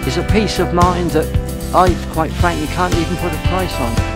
is a peace of mind that I, quite frankly, can't even put a price on.